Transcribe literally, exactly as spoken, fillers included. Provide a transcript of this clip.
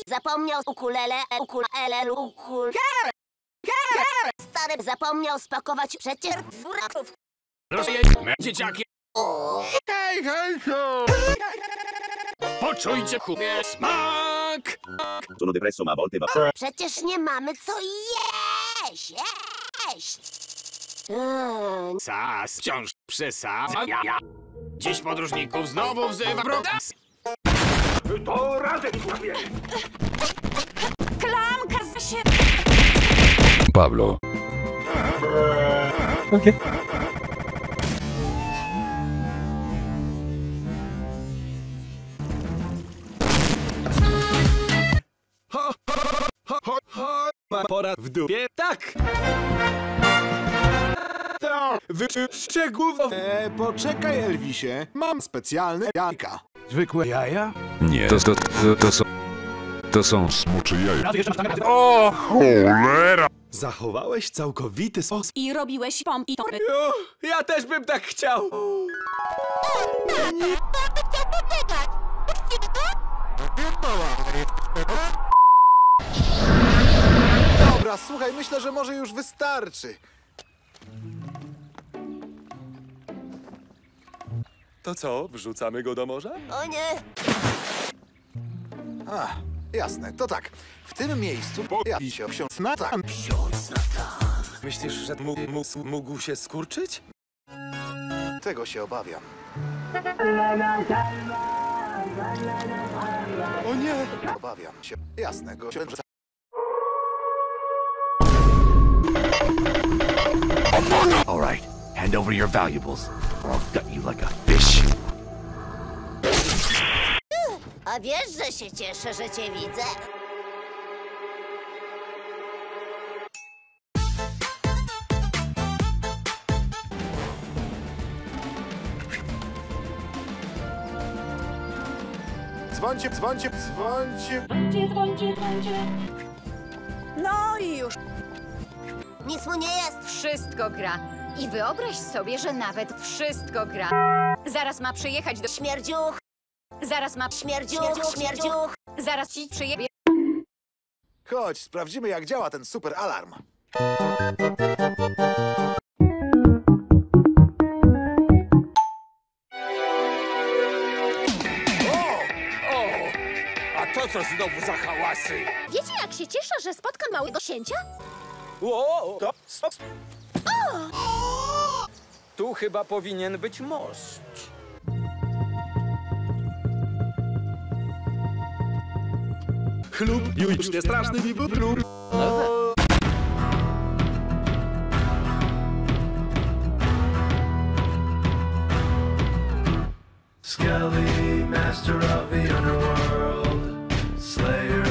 Zapomniał ukulele, ukulele, ukul... Stary zapomniał spakować przecież buraków. Rozjedźmy, dzieciaki. Hej, hej, ho! Poczuйcie kubie smak. Sono depresso, ma a volte va. Przecież nie mamy co jeść. Jeść. Mm. Sas wciąż przesadza. Dziś podróżników znowu wzywa Brodas. To razem słabie! Klamka się... Pablo. Okay. Ho, ho, ho, ho, ho. Ma pora w dupie? Tak! To wyczy szczegółów. E, poczekaj, Elvisie. Mam specjalne jajka. Zwykłe jaja? Nie, to, to, to, to są... To są smuczy jaja. O, cholera! Zachowałeś całkowity sos. I robiłeś pompidory. O, ja też bym tak chciał. Dobra, słuchaj, myślę, że może już wystarczy. To co, wrzucamy go do morza? O nie. A, jasne, to tak. W tym miejscu pojawi się ksiądz Natan. Ksiądz Natan. Myślisz, że mógł, mógł, mógł się skurczyć? Tego się obawiam. O nie! Obawiam się. Jasne, go się... All right, hand over your valuables, or I'll gut you like a fish. A wiesz, że się cieszę, że cię widzę? Dzwońcie, dzwońcie, dzwońcie. Dzwońcie, dzwońcie, dzwońcie. No i już. Nic mu nie jest. Wszystko gra. I wyobraź sobie, że nawet wszystko gra. Zaraz ma przyjechać do... Śmierdziuch, Zaraz ma... śmierdziuch, śmierdziuch. Zaraz ci przyjebie... Chodź, sprawdzimy, jak działa ten super alarm. To co znowu za hałasy? Wiecie, jak się cieszę, że spotkam małego księcia? O, to... Stop. O! Tu chyba powinien być most. Chlub, już nie straszny mi był chlub. Skelly, master of the underworld, slayer